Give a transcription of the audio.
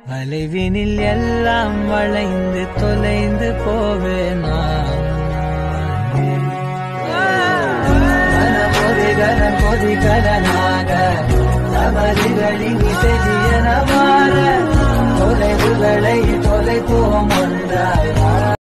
அலைவினில் எல்லாம் வளைந்து தொலைந்து போவேனா மனமொரு கனம் பொதி கடனாக தவறுகளின் இசைதி